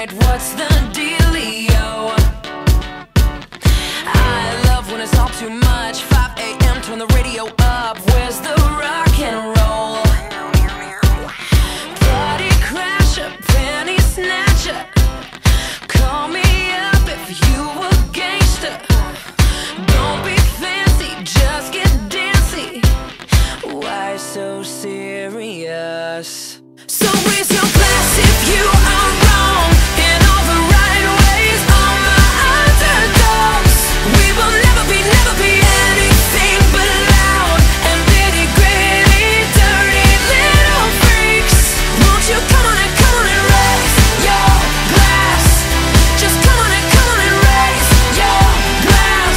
right, what's the dealio? I love when it's all too much. 5 a.m. turn the radio up. Where's the rock and roll? Party crasher, penny snatcher. Call me up if you a gangster. Don't be fancy, just get dancy. Why so serious? So raise your glass if you are wrong in all the right ways. All my underdogs, we will never be anything but loud and nitty gritty, dirty little freaks. Won't you come on and raise your glass? Just come on and raise your glass.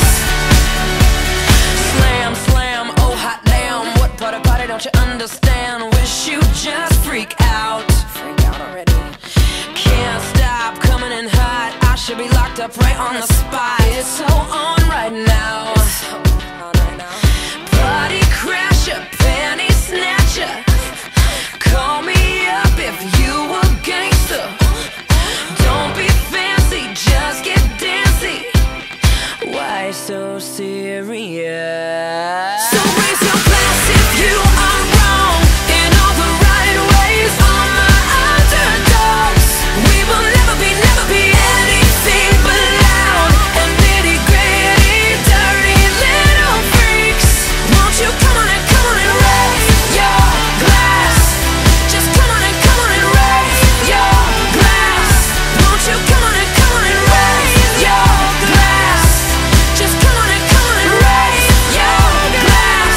Slam, slam, oh hot damn. What part of party don't you understand? Wish you just freak out. Freak out already. Can't stop coming in hot. I should be locked up right on the spot. It's so on right now. Party crasher, penny snatcher. Call me up if you a gangster. Don't be fancy, just get dancy. Why so serious? So raise your glass if you are wrong in all the right ways. All my underdogs, we will never be anything but loud and nitty gritty, dirty little freaks. Won't you come on and raise your glass? Just come on and raise your glass. Won't you come on and raise your glass? Just come on and raise your glass.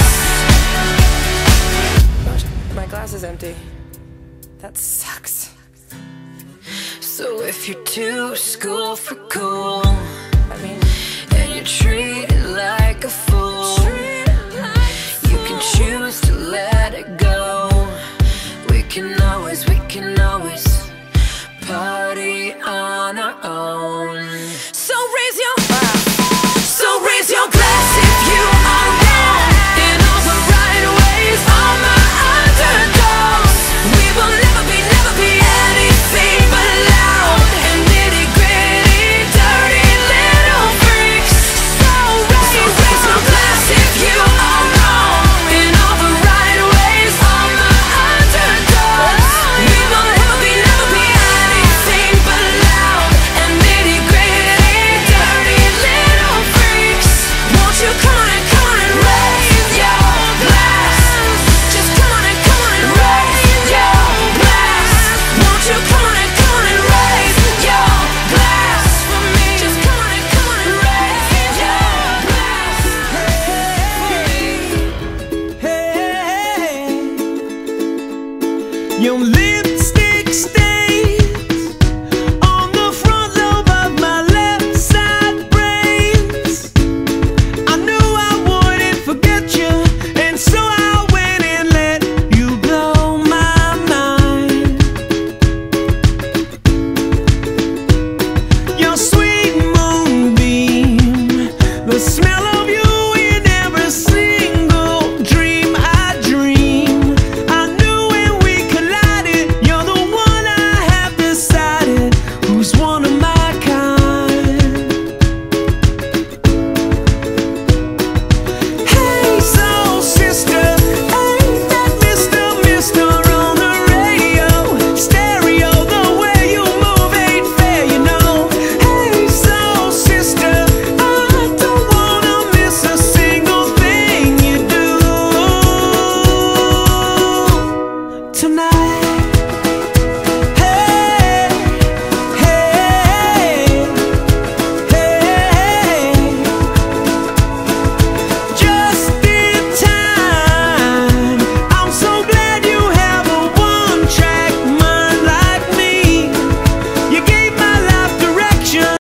My glass is empty. That sucks. So if you're too school for cool, and you're treated like a fool, you can choose to let it go. We can always party on our own. So raise your